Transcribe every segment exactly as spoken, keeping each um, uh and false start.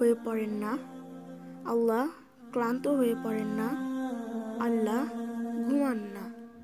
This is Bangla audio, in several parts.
হয়ে পড়েন না, আল্লাহ ক্লান্ত হয়ে পড়েন না, আল্লাহ ঘুমান না।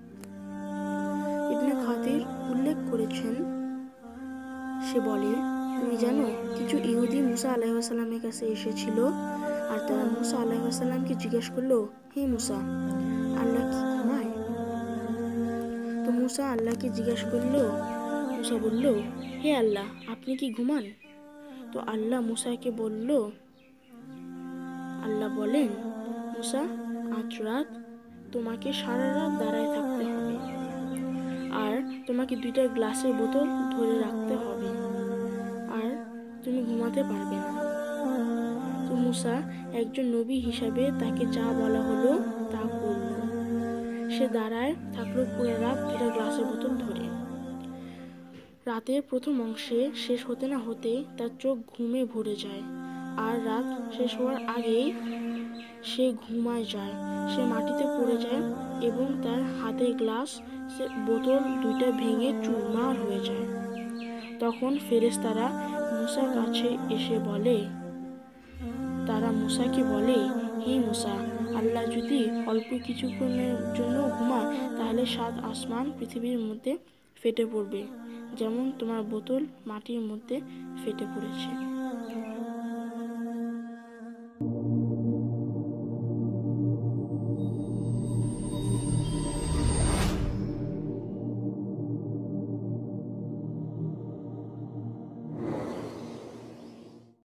ইবনে কাসির উল্লেখ করেছেন, সে বলে, তুমি জানো কিছু ইহুদি মুসা আলাইহিস সালামের কাছে এসেছিল আর তারা মুসা আলাইহিস সালামকে জিজ্ঞেস করলো, হে মুসা, আল্লাহ কি ঘুমায়? তো মুসা আল্লাহকে জিজ্ঞেস করলো, মুসা বলল, হে আল্লাহ, আপনি কি ঘুমান? তো আল্লাহ মুসাকে বলল, আল্লাহ বলেন, মুসা, আজ রাত তোমাকে সারা রাত দাঁড়ায় থাকতে হবে আর তোমাকে দুইটা গ্লাসের বোতল ধরে রাখতে হবে আর তুমি ঘুমাতে পারবে না। তো মুসা একজন নবী হিসাবে তাকে যা বলা হলো তা করল। সে দাঁড়ায় থাকলো পুরো রাত দুইটা গ্লাসের বোতল ধরে। রাতের প্রথম অংশে শেষ হতে না হতে তার চোখ ঘুমে ভরে যায় আর রাত শেষ হওয়ার আগেই সে ঘুমায় যায়। সে মাটিতে পড়ে যায় এবং তার হাতের গ্লাস বোতল দুইটা ভেঙে চুরমার হয়ে যায়। তখন ফেরেশতারা মুসার কাছে এসে বলে, তারা মুসাকে বলে, হে মুসা, আল্লাহ যদি অল্প কিছুক্ষণের জন্য ঘুমায় তাহলে সাত আসমান পৃথিবীর মধ্যে ফেটে পড়বে, যেমন তোমার বোতল মাটির মধ্যে ফেটে পড়েছে।